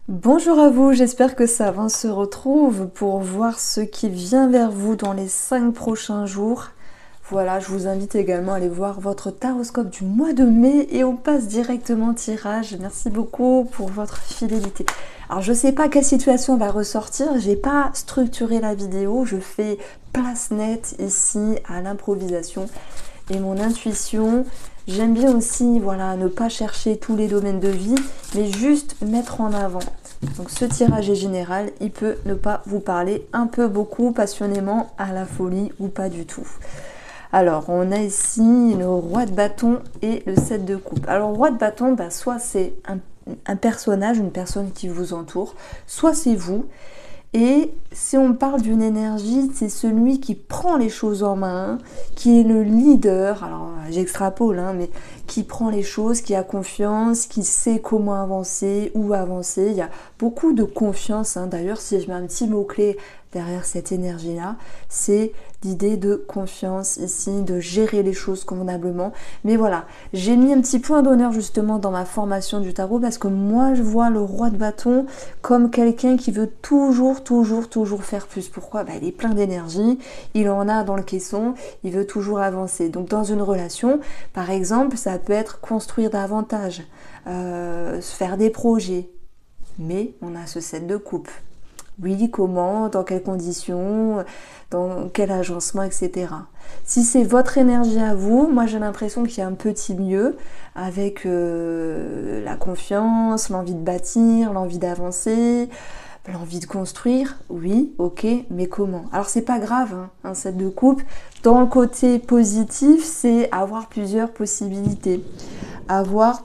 Bonjour à vous, j'espère que ça va. On se retrouve pour voir ce qui vient vers vous dans les 5 prochains jours. Voilà, je vous invite également à aller voir votre taroscope du mois de mai et on passe directement au tirage. Merci beaucoup pour votre fidélité. Alors je ne sais pas quelle situation va ressortir, j'ai pas structuré la vidéo, je fais place nette ici à l'improvisation et mon intuition. J'aime bien aussi, voilà, ne pas chercher tous les domaines de vie, mais juste mettre en avant. Donc ce tirage est général, il peut ne pas vous parler un peu, beaucoup, passionnément, à la folie ou pas du tout. Alors, on a ici le roi de bâton et le 7 de coupe. Alors, le roi de bâton, soit c'est un personnage, une personne qui vous entoure, soit c'est vous. Et si on parle d'une énergie, c'est celui qui prend les choses en main, qui est le leader, alors j'extrapole, mais qui prend les choses, qui a confiance, qui sait comment avancer, où avancer. Il y a beaucoup de confiance, d'ailleurs si je mets un petit mot-clé derrière cette énergie-là, c'est l'idée de confiance ici, de gérer les choses convenablement. Mais voilà, j'ai mis un petit point d'honneur justement dans ma formation du tarot parce que moi je vois le roi de bâton comme quelqu'un qui veut toujours faire plus. Pourquoi? Il est plein d'énergie, il en a dans le caisson, il veut toujours avancer. Donc dans une relation, par exemple, ça peut être construire davantage, se faire des projets. Mais on a ce 7 de coupe. Oui, comment, dans quelles conditions, dans quel agencement, etc. Si c'est votre énergie à vous, moi j'ai l'impression qu'il y a un petit mieux avec la confiance, l'envie de bâtir, l'envie d'avancer, l'envie de construire. Oui, ok, mais comment? Alors c'est pas grave, un 7 de coupe. Dans le côté positif, c'est avoir plusieurs possibilités, avoir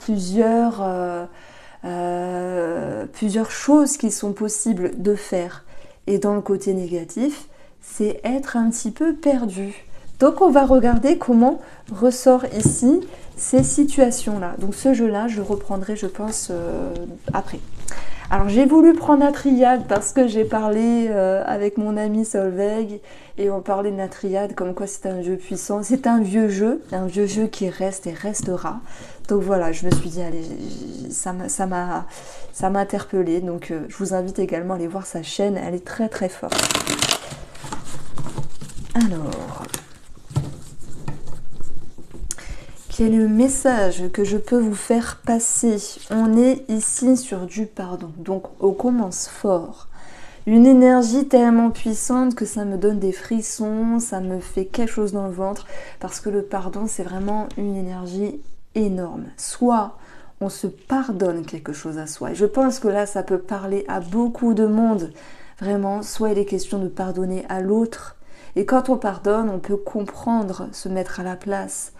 plusieurs choses qui sont possibles de faire. Et dans le côté négatif, c'est être un petit peu perdu. Donc on va regarder comment ressort ici ces situations-là. Donc ce jeu-là, je le reprendrai, je pense, après. Alors j'ai voulu prendre la triade parce que j'ai parlé avec mon ami Solveig et on parlait de la triade comme quoi c'est un jeu puissant. C'est un vieux jeu qui reste et restera. Donc voilà, je me suis dit, allez, ça m'a interpellée. Donc je vous invite également à aller voir sa chaîne, elle est très très forte. Alors, quel est le message que je peux vous faire passer? On est ici sur du pardon, donc on commence fort. Une énergie tellement puissante que ça me donne des frissons, ça me fait quelque chose dans le ventre, parce que le pardon, c'est vraiment une énergie énorme. Soit on se pardonne quelque chose à soi, et je pense que là, ça peut parler à beaucoup de monde, vraiment, soit il est question de pardonner à l'autre, et quand on pardonne, on peut comprendre, se mettre à la place,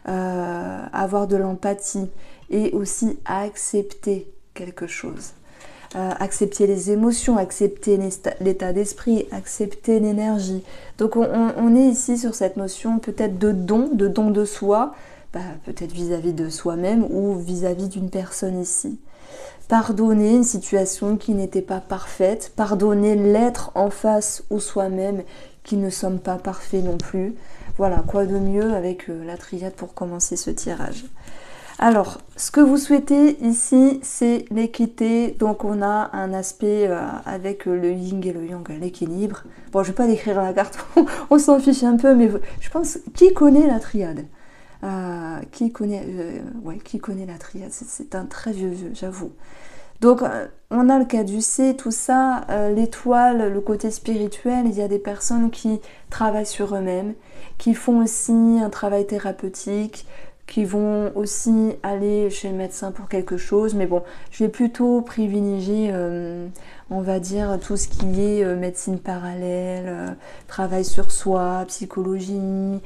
avoir de l'empathie, et aussi accepter quelque chose. Accepter les émotions, accepter l'état d'esprit, accepter l'énergie. Donc on est ici sur cette notion peut-être de don de soi, peut-être vis-à-vis de soi-même ou vis-à-vis d'une personne ici. Pardonner une situation qui n'était pas parfaite, pardonner l'être en face ou soi-même qui ne sommes pas parfaits non plus. Voilà, quoi de mieux avec la triade pour commencer ce tirage. Alors, ce que vous souhaitez ici, c'est l'équité. Donc, on a un aspect avec le yin et le yang, l'équilibre. Bon, je ne vais pas décrire la carte, on s'en fiche un peu, mais je pense, qui connaît la triade? Qui connaît la triade? C'est un très vieux jeu, j'avoue. Donc, on a le caducée, tout ça, l'étoile, le côté spirituel. Il y a des personnes qui travaillent sur eux-mêmes, qui font aussi un travail thérapeutique, qui vont aussi aller chez le médecin pour quelque chose. Mais bon, je vais plutôt privilégier, on va dire, tout ce qui est médecine parallèle, travail sur soi, psychologie,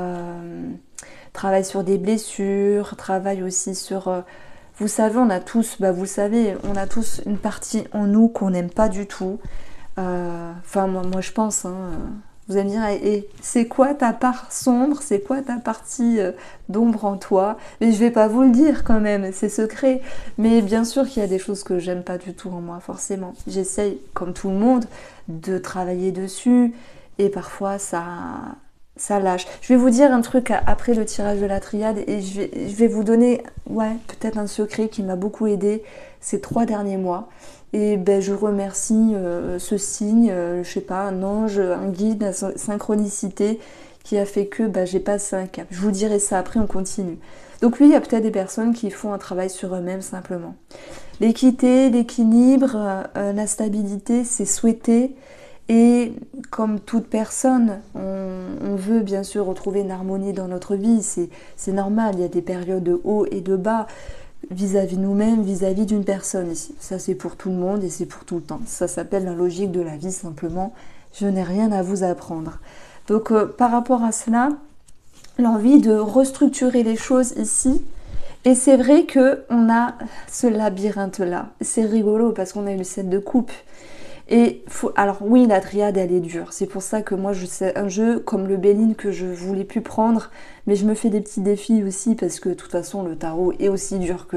travail sur des blessures, travail aussi sur... vous savez, on a tous, on a tous une partie en nous qu'on n'aime pas du tout. Enfin, moi je pense... vous allez me dire, et c'est quoi ta part sombre? C'est quoi ta partie d'ombre en toi? Mais je vais pas vous le dire quand même, c'est secret. Mais bien sûr qu'il y a des choses que j'aime pas du tout en moi, forcément. J'essaye, comme tout le monde, de travailler dessus. Et parfois, ça lâche. Je vais vous dire un truc après le tirage de la triade. Et je vais vous donner, peut-être un secret qui m'a beaucoup aidé. ces 3 derniers mois. Et ben, je remercie ce signe, je sais pas, un ange, un guide, une synchronicité qui a fait que ben, j'ai passé un cap. Je vous dirai ça après, on continue. Donc oui, il y a peut-être des personnes qui font un travail sur eux-mêmes simplement. L'équité, l'équilibre, la stabilité, c'est souhaité. Et comme toute personne, on veut bien sûr retrouver une harmonie dans notre vie. C'est normal, il y a des périodes de haut et de bas vis-à-vis nous-mêmes, vis-à-vis d'une personne ici. Ça c'est pour tout le monde et c'est pour tout le temps. Ça s'appelle la logique de la vie simplement. Je n'ai rien à vous apprendre. Donc par rapport à cela, l'envie de restructurer les choses ici. Et c'est vrai qu'on a ce labyrinthe-là. C'est rigolo parce qu'on a eu le 7 de coupe. Et alors oui, la triade, elle est dure. C'est pour ça que moi, c'est un jeu comme le Béline que je voulais plus prendre. Mais je me fais des petits défis aussi parce que de toute façon, le tarot est aussi dur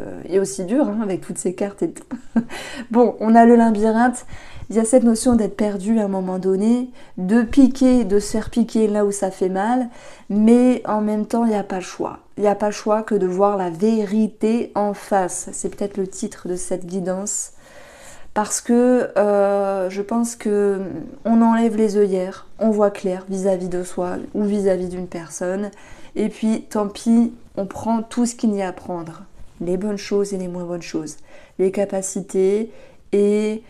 hein, avec toutes ces cartes et tout. Bon, on a le labyrinthe. Il y a cette notion d'être perdu à un moment donné, de piquer, de se faire piquer là où ça fait mal, mais en même temps, il n'y a pas le choix. Il n'y a pas le choix que de voir la vérité en face. C'est peut-être le titre de cette guidance. Parce que je pense que on enlève les œillères, on voit clair vis-à-vis de soi ou vis-à-vis d'une personne. Et puis, tant pis, on prend tout ce qu'il y a à prendre. Les bonnes choses et les moins bonnes choses. Les capacités et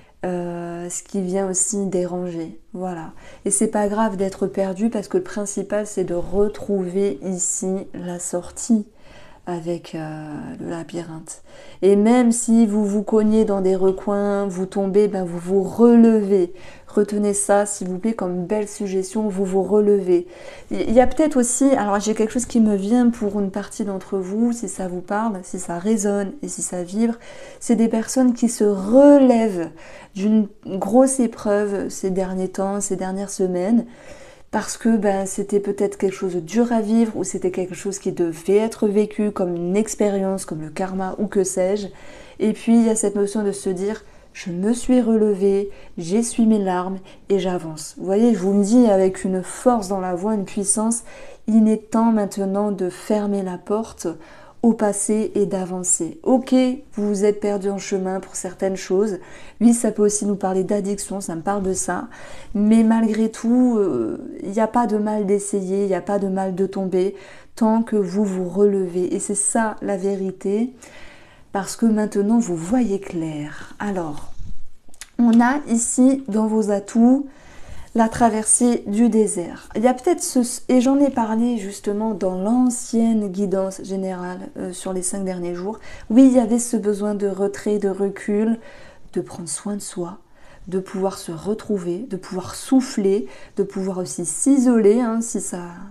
ce qui vient aussi déranger. Voilà. Et c'est pas grave d'être perdu parce que le principal c'est de retrouver ici la sortie avec le labyrinthe. Et même si vous vous cognez dans des recoins, vous tombez, ben vous vous relevez. Retenez ça, s'il vous plaît, comme belle suggestion, vous vous relevez. Il y a peut-être aussi, alors j'ai quelque chose qui me vient pour une partie d'entre vous, si ça vous parle, si ça résonne et si ça vibre, c'est des personnes qui se relèvent d'une grosse épreuve ces derniers temps, ces dernières semaines, parce que ben, c'était peut-être quelque chose de dur à vivre ou c'était quelque chose qui devait être vécu comme une expérience, comme le karma ou que sais-je. Et puis il y a cette notion de se dire je me suis relevée, j'essuie mes larmes et j'avance. Vous voyez, je vous le dis avec une force dans la voix, une puissance, il est temps maintenant de fermer la porte au passé et d'avancer. Ok, vous vous êtes perdu en chemin pour certaines choses. Oui, ça peut aussi nous parler d'addiction, ça me parle de ça. Mais malgré tout, il n'y a pas de mal d'essayer, il n'y a pas de mal de tomber, tant que vous vous relevez. Et c'est ça la vérité, parce que maintenant vous voyez clair. Alors, on a ici dans vos atouts la traversée du désert. Il y a peut-être et j'en ai parlé justement dans l'ancienne guidance générale sur les 5 derniers jours. Oui, il y avait ce besoin de retrait, de recul, de prendre soin de soi, de pouvoir se retrouver, de pouvoir souffler, de pouvoir aussi s'isoler hein, si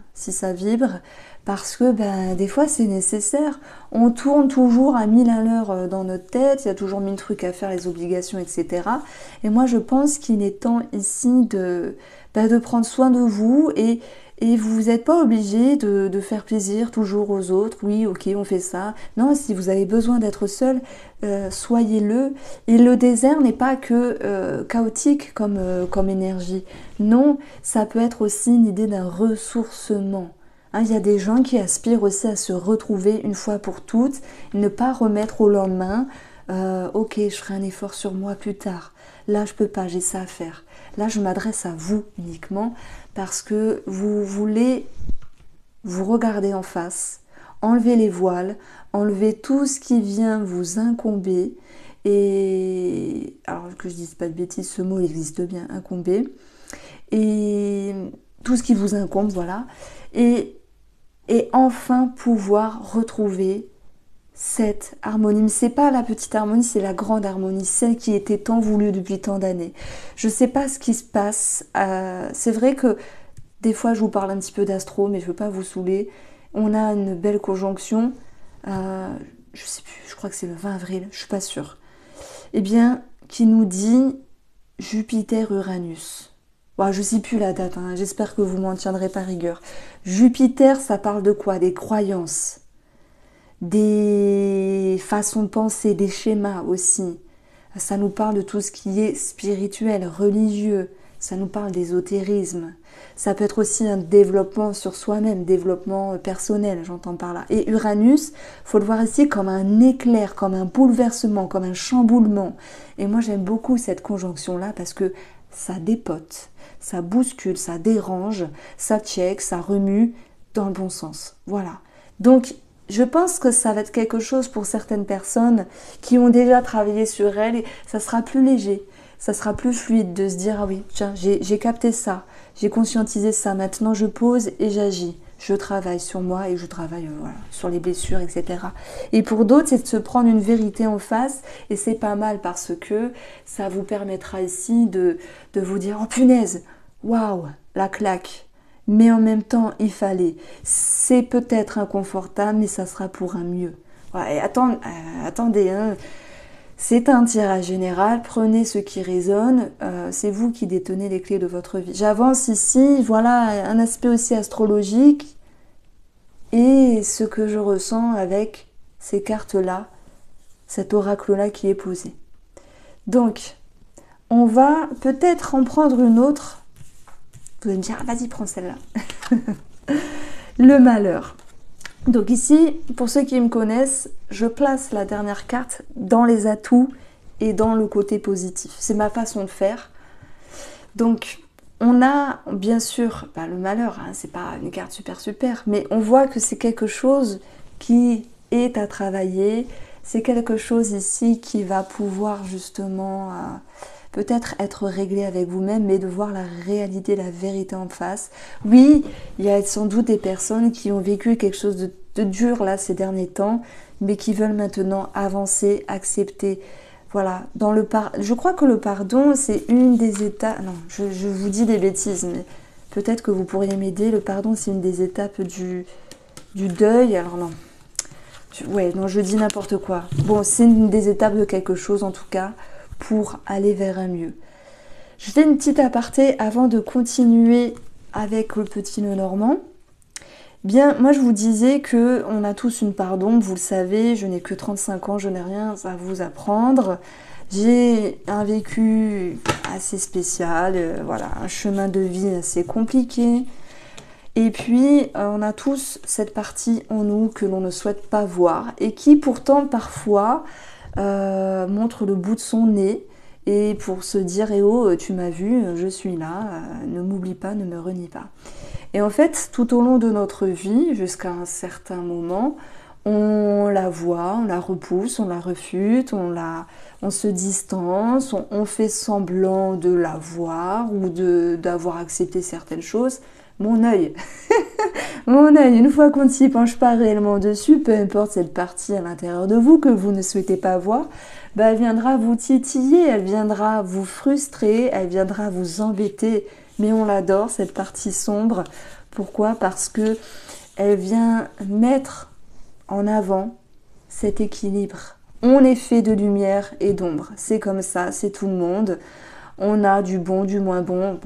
ça vibre, parce que ben, des fois c'est nécessaire. On tourne toujours à 1000 à l'heure dans notre tête, il y a toujours 1000 trucs à faire, les obligations, etc. Et moi je pense qu'il est temps ici de prendre soin de vous et vous n'êtes pas obligé de faire plaisir toujours aux autres. Oui, ok, on fait ça. Non, si vous avez besoin d'être seul, soyez-le. Et le désert n'est pas que chaotique comme énergie. Non, ça peut être aussi une idée d'un ressourcement. Hein, il y a des gens qui aspirent aussi à se retrouver une fois pour toutes, ne pas remettre au lendemain. Ok, je ferai un effort sur moi plus tard. Là, je peux pas, j'ai ça à faire. Là, je m'adresse à vous uniquement parce que vous voulez vous regarder en face, enlever les voiles, enlever tout ce qui vient vous incomber. Et alors que je dise pas de bêtises, ce mot existe bien, incomber. Et tout ce qui vous incombe, voilà. Et enfin pouvoir retrouver cette harmonie. Mais c'est pas la petite harmonie, c'est la grande harmonie, celle qui était tant voulue depuis tant d'années. Je sais pas ce qui se passe. C'est vrai que des fois je vous parle un petit peu d'astro, mais je veux pas vous saouler. On a une belle conjonction. Je sais plus, je crois que c'est le 20 avril, je suis pas sûre. Eh bien, qui nous dit Jupiter-Uranus. Bon, je sais plus la date, hein. J'espère que vous m'en tiendrez pas rigueur. Jupiter, ça parle de quoi? Des croyances, des façons de penser, des schémas aussi. Ça nous parle de tout ce qui est spirituel, religieux, ça nous parle d'ésotérisme. Ça peut être aussi un développement sur soi-même, développement personnel, j'entends par là. Et Uranus, faut le voir ici comme un éclair, comme un bouleversement, comme un chamboulement. Et moi, j'aime beaucoup cette conjonction-là parce que ça dépote, ça bouscule, ça dérange, ça check, ça remue dans le bon sens. Voilà. Donc, je pense que ça va être quelque chose pour certaines personnes qui ont déjà travaillé sur elles et ça sera plus léger. Ça sera plus fluide de se dire, ah oui, tiens, j'ai capté ça, j'ai conscientisé ça, maintenant je pose et j'agis. Je travaille sur moi et je travaille voilà, sur les blessures, etc. Et pour d'autres, c'est de se prendre une vérité en face et c'est pas mal parce que ça vous permettra ici de vous dire, oh punaise, waouh, la claque. Mais en même temps, il fallait. C'est peut-être inconfortable, mais ça sera pour un mieux. Voilà, et attendez, hein. C'est un tirage général, prenez ce qui résonne, c'est vous qui détenez les clés de votre vie. J'avance ici, voilà un aspect aussi astrologique et ce que je ressens avec ces cartes-là, cet oracle-là qui est posé. Donc, on va peut-être en prendre une autre. Vous allez me dire, ah, vas-y, prends celle-là. Le malheur. Donc ici, pour ceux qui me connaissent, je place la dernière carte dans les atouts et dans le côté positif. C'est ma façon de faire. Donc, on a bien sûr le malheur, hein, c'est pas une carte super, mais on voit que c'est quelque chose qui est à travailler. C'est quelque chose ici qui va pouvoir justement peut-être être réglé avec vous-même, mais de voir la réalité, la vérité en face. Oui, il y a sans doute des personnes qui ont vécu quelque chose de dur là ces derniers temps, mais qui veulent maintenant avancer, accepter. Voilà, je crois que le pardon, c'est une des étapes... Non, je vous dis des bêtises, mais peut-être que vous pourriez m'aider. Le pardon, c'est une des étapes du deuil. Alors non, je dis n'importe quoi. Bon, c'est une des étapes de quelque chose, en tout cas, pour aller vers un mieux. Je fais une petite aparté avant de continuer avec le petit nœud normand. Bien, moi je vous disais que on a tous une part d'ombre, vous le savez, je n'ai que 35 ans, je n'ai rien à vous apprendre. J'ai un vécu assez spécial, voilà, un chemin de vie assez compliqué. Et puis, on a tous cette partie en nous que l'on ne souhaite pas voir et qui pourtant parfois montre le bout de son nez et pour se dire eh oh tu m'as vu, je suis là, ne m'oublie pas, ne me renie pas. Et en fait tout au long de notre vie jusqu'à un certain moment on la voit, on la repousse, on la refute, on se distance, on fait semblant de la voir ou d'avoir accepté certaines choses. Mon œil, mon œil, une fois qu'on ne s'y penche pas réellement dessus, peu importe cette partie à l'intérieur de vous que vous ne souhaitez pas voir, elle viendra vous titiller, elle viendra vous frustrer, elle viendra vous embêter. Mais on l'adore, cette partie sombre. Pourquoi ? Parce que elle vient mettre en avant cet équilibre. On est fait de lumière et d'ombre. C'est comme ça, c'est tout le monde. On a du bon, du moins bon,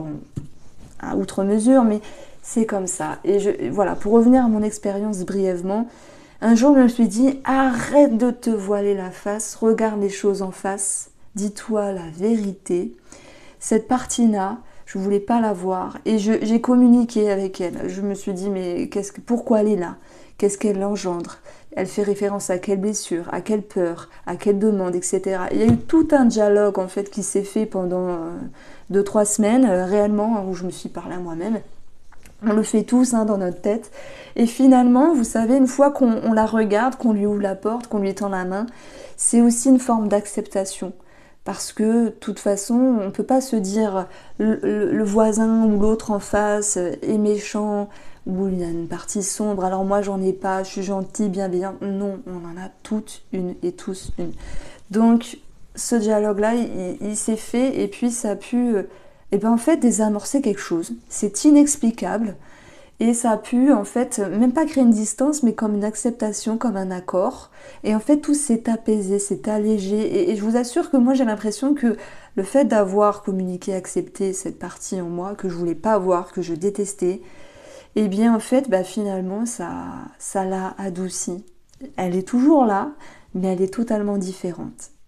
à outre mesure, mais c'est comme ça. Et voilà, pour revenir à mon expérience brièvement, un jour je me suis dit, arrête de te voiler la face, regarde les choses en face, dis-toi la vérité. Cette partie-là, je voulais pas la voir et j'ai communiqué avec elle. Je me suis dit, mais pourquoi elle est là ? Qu'est-ce qu'elle engendre ? Elle fait référence à quelle blessure, à quelle peur, à quelle demande, etc. Il y a eu tout un dialogue en fait qui s'est fait pendant 2-3 semaines, réellement, où je me suis parlé à moi-même. On le fait tous dans notre tête. Et finalement, vous savez, une fois qu'on la regarde, qu'on lui ouvre la porte, qu'on lui tend la main, c'est aussi une forme d'acceptation. Parce que, de toute façon, on ne peut pas se dire le voisin ou l'autre en face est méchant, ou il y a une partie sombre, alors moi j'en ai pas, je suis gentille, bienveillante. Non, on en a toutes une et tous une. Donc, ce dialogue-là, il s'est fait et puis ça a pu... en fait désamorcer quelque chose. C'est inexplicable et ça a pu en fait même pas créer une distance mais comme une acceptation, comme un accord. Et en fait tout s'est apaisé, s'est allégé et je vous assure que moi j'ai l'impression que le fait d'avoir communiqué, accepté cette partie en moi que je voulais pas avoir, que je détestais, et bien en fait finalement ça l'a adoucie. Elle est toujours là mais elle est totalement différente.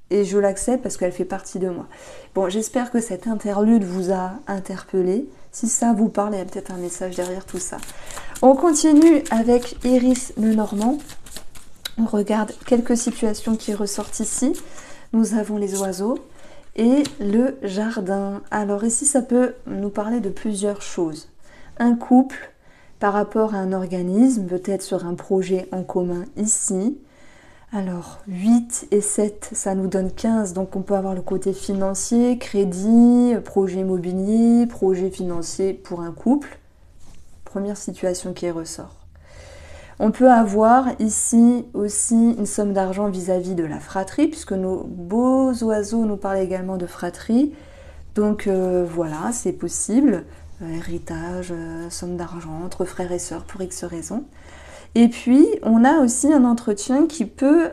et je l'accepte parce qu'elle fait partie de moi. Bon, j'espère que cette interlude vous a interpellé. Si ça vous parle, il y a peut-être un message derrière tout ça. On continue avec Iris Lenormand. On regarde quelques situations qui ressortent ici. Nous avons les oiseaux et le jardin. Alors ici, ça peut nous parler de plusieurs choses. Un couple par rapport à un organisme, peut-être sur un projet en commun ici. Alors 8 et 7, ça nous donne 15, donc on peut avoir le côté financier, crédit, projet immobilier, projet financier pour un couple. Première situation qui ressort. On peut avoir ici aussi une somme d'argent vis-à-vis de la fratrie, puisque nos beaux oiseaux nous parlent également de fratrie. Donc voilà, c'est possible. Héritage, somme d'argent entre frères et sœurs pour X raisons. Et puis, on a aussi un entretien qui peut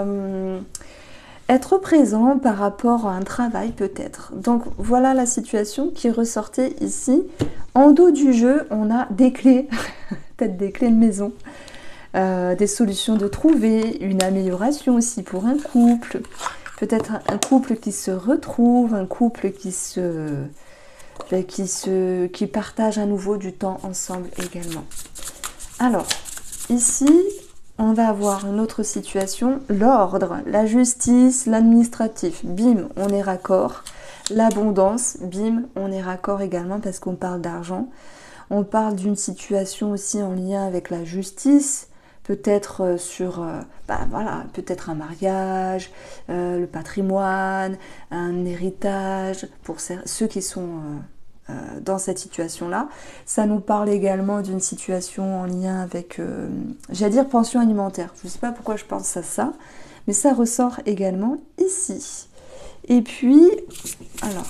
être présent par rapport à un travail peut-être. Donc voilà la situation qui ressortait ici. En dos du jeu, on a des clés, peut-être des clés de maison. Des solutions de trouver, une amélioration aussi pour un couple, peut-être un couple qui se retrouve, un couple qui partage à nouveau du temps ensemble également. Alors, ici, on va avoir une autre situation, l'ordre, la justice, l'administratif, bim, on est raccord. L'abondance, bim, on est raccord également parce qu'on parle d'argent. On parle d'une situation aussi en lien avec la justice, peut-être sur peut-être un mariage, le patrimoine, un héritage, pour ceux qui sont dans cette situation-là. Ça nous parle également d'une situation en lien avec, j'allais dire pension alimentaire. Je ne sais pas pourquoi je pense à ça, mais ça ressort également ici. Et puis, alors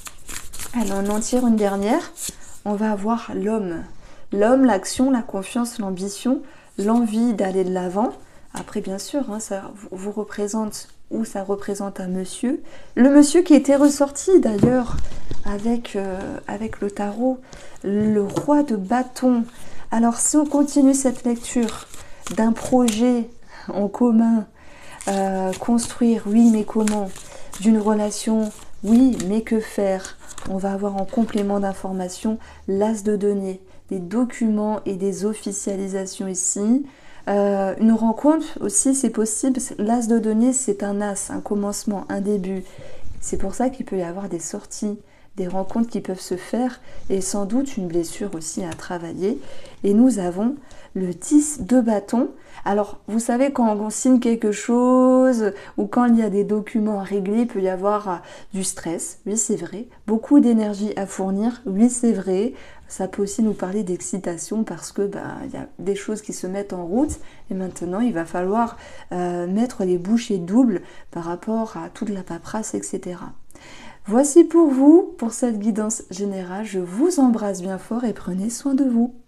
on en tire une dernière. On va avoir l'homme. L'homme, l'action, la confiance, l'ambition, l'envie d'aller de l'avant. Après, bien sûr, hein, ça vous représente ou ça représente un monsieur. Le monsieur qui était ressorti d'ailleurs avec le tarot, le roi de bâton. Alors, si on continue cette lecture d'un projet en commun, construire, oui, mais comment? D'une relation, oui, mais que faire? On va avoir en complément d'informations l'as de denier, des documents et des officialisations ici. Une rencontre aussi, c'est possible. L'as de denier, c'est un as, un commencement, un début. C'est pour ça qu'il peut y avoir des sorties, des rencontres qui peuvent se faire et sans doute une blessure aussi à travailler. Et nous avons le 10 de bâton. Alors, vous savez, quand on signe quelque chose ou quand il y a des documents à régler, il peut y avoir du stress. Oui, c'est vrai. Beaucoup d'énergie à fournir. Oui, c'est vrai. Ça peut aussi nous parler d'excitation parce que il y a des choses qui se mettent en route et maintenant il va falloir mettre les bouchées doubles par rapport à toute la paperasse, etc. Voici pour vous, pour cette guidance générale. Je vous embrasse bien fort et prenez soin de vous.